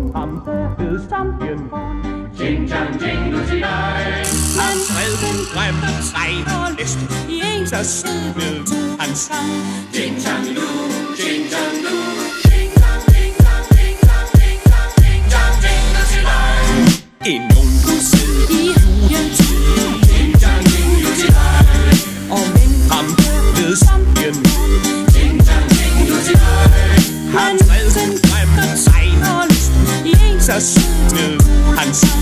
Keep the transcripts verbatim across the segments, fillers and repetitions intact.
am Bestanden. Jing Jang Jing Lucy Dai. An selben fremden Zeit ist jeder Söhne an Sang. Jing Jang Lu, Jing Jang Lu. En ung udsel i juletid. Jing Jang Jing Lucy Dai. Og men ham Bestanden. Jing Jang Jing Lucy Dai. Han selben fremden Zeit og lysten jeder Søhne an Sang.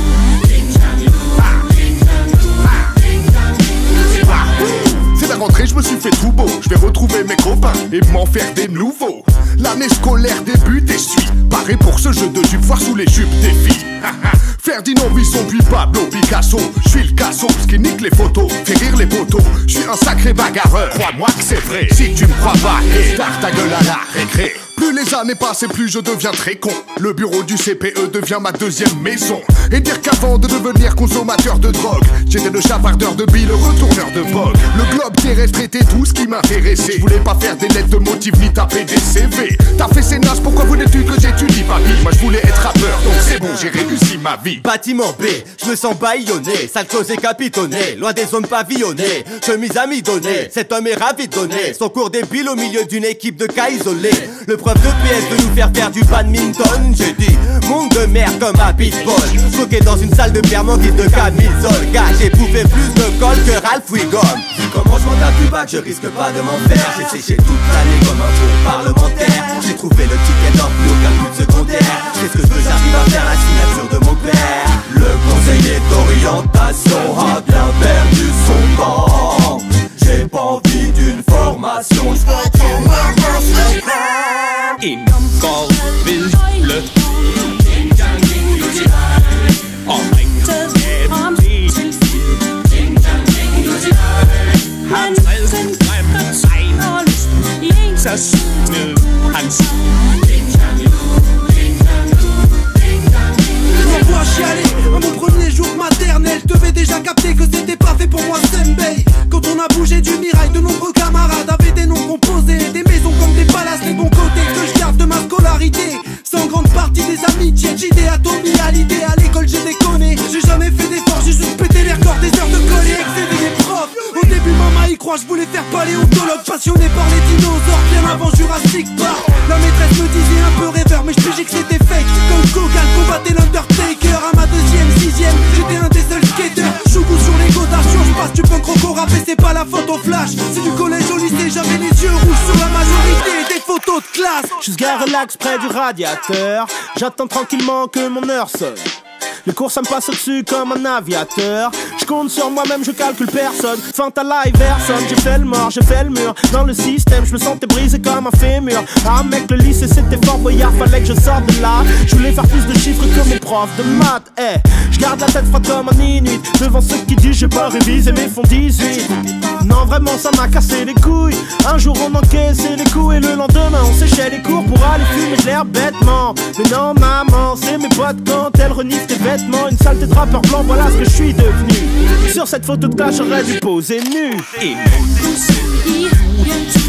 C'est la rentrée, je me suis fait tout beau. Je vais retrouver mes copains et m'en faire des nouveaux. L'année scolaire débute et suis paré pour ce jeu de jupe, foire sous les jupes des filles. Ferdinand Buisson puis Pablo Picasso. Je suis le cassos qui nique les photos, fait rire les poteaux. Je suis un sacré bagarreur, crois-moi que c'est vrai. Si tu me crois pas, hey, tard ta gueule à la récré. Plus les années passent et plus je deviens très con. Le bureau du C P E devient ma deuxième maison. Et dire qu'avant de devenir consommateur de drogue, j'étais le chapardeur de billes, le retourneur de vogue. Le globe terrestre était tout ce qui m'intéressait. Je voulais pas faire des lettres de motifs ni taper des C V. T'as fait ces nazes, pourquoi voulais-tu que j'étudie papy? Moi je voulais être rappeur, donc c'est bon, j'ai réussi ma vie. Bâtiment B, je me sens bâillonné, sale chose et capitonné, loin des zones pavillonnées, chemise à mi-donner, cet homme est ravi de donner son cours débile au milieu d'une équipe de cas isolés. Le prof de P S veut nous faire faire du badminton, j'ai dit, monde de merde comme à Pitbull, bloqué dans une salle de pierre en guise de camisole, gars j'ai bouffé plus de colle que Ralph Wiggum. Vu comment je m'en tape du bac, je risque pas de m'en faire, j'ai séché toute l'année comme un bon parlementaire, j'ai trouvé le ticket d'or plus aucun but secondaire, c'est ce que je veux, j'arrive à faire la signature de mon père. Le conseiller d'orientation a bien perdu son temps. J'ai pas envie d'une formation, j'vois qu'il me passe En går ved jule. Jing Jang Jing Lucy Dai. Og ringer dem til Jing Jang Jing Lucy Dai. Han selben fremden Zeit og lysten jeder Søhne an Sang. Jing Jang Lu, Jing Jang Lu, Jing Jang Lu. M'envoie chialer à mon premier jour maternel. Devais déjà capter que c'était pas fait pour moi Sembei. Quand on a bougé du mirail, de nombreux camarades avaient des noms composés, des maisons comme des palaces, les bons côtés que je garde de ma scolarité. C'est en grande partie des amitiés, J D à Tommy, à l'idée, à l'école j'ai déconné. J'ai jamais fait d'efforts, j'ai juste pété les records des heures de coller, excédé les profs. Au début maman y croit, je voulais faire paléontologue, passionné par les dinosaures bien avant Jurassic Park. La maîtresse me disait un peu rêveur, mais je pigeais que c'était fake. Comme Kogan combattait l'Undertaker à ma deuxième, sixième, j'étais un des seuls skaters. Chougou sur les godations, je passe du punk rock au rap et c'est pas la photo flash. C'est du collège au lycée, j'avais les yeux rouges sur la majorité des photos de classe. Je suis garé relax près du radiateur, j'attends tranquillement que mon heure sonne. Le cours ça me passe au-dessus comme un aviateur. Je compte sur moi-même, je calcule personne. Fanta live personne, j'ai fait le mort, j'ai fait le mur. Dans le système, je me sentais brisé comme un fémur. Ah mec, le lycée c'était fort boyard, fallait que je sorte de là. Je voulais faire plus de chiffres que mon prof de maths. Eh, hey, je garde la tête froide comme un inuit devant ceux qui disent j'ai pas révisé mais font dix-huit. Non vraiment ça m'a cassé les couilles. Un jour on encaissait les coups et le lendemain on séchait les cours pour aller fumer de l'air bêtement. Mais non maman, c'est mes potes quand elles reniflent tes vêtements. Une saleté de rappeur blanc, voilà ce que je suis devenu. Sur cette photo de classe j'aurais dû poser nu. En ung udsel i juletid.